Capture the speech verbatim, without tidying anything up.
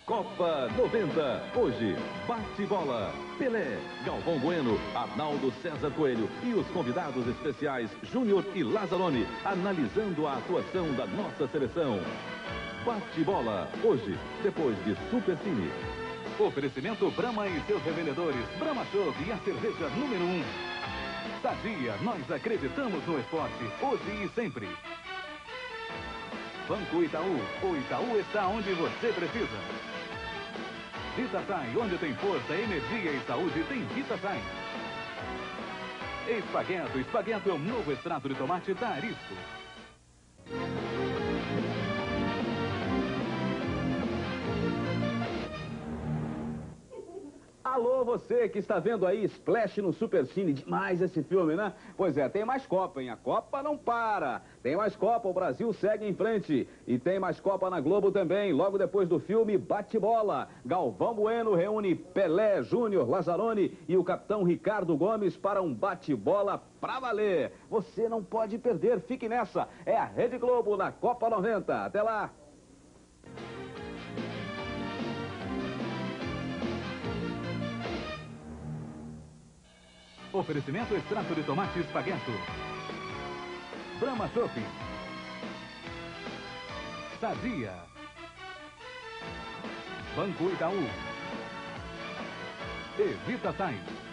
Copa noventa. Hoje, bate-bola. Pelé, Galvão Bueno, Arnaldo César Coelho e os convidados especiais Júnior e Lazzaroni, analisando a atuação da nossa seleção. Bate-bola. Hoje, depois de Supercine. Oferecimento Brahma e seus revendedores. Brahma Chopp e a cerveja número um. Sadia, nós acreditamos no esporte, hoje e sempre. Banco Itaú, o Itaú está onde você precisa. Vitasay, onde tem força, energia e saúde, tem Vitasay. Espagueto, Espagueto é o novo extrato de tomate da Arisco. Alô, você que está vendo aí Splash no Supercine. Demais esse filme, né? Pois é, tem mais Copa, hein? A Copa não para. Tem mais Copa, o Brasil segue em frente. E tem mais Copa na Globo também. Logo depois do filme Bate-Bola, Galvão Bueno reúne Pelé, Júnior, Lazzaroni e o capitão Ricardo Gomes para um bate-bola pra valer. Você não pode perder, fique nessa. É a Rede Globo na Copa noventa. Até lá. Oferecimento extrato de tomate Espagueto. Brahma Chopp. Sadia. Banco Itaú. E Vitasay.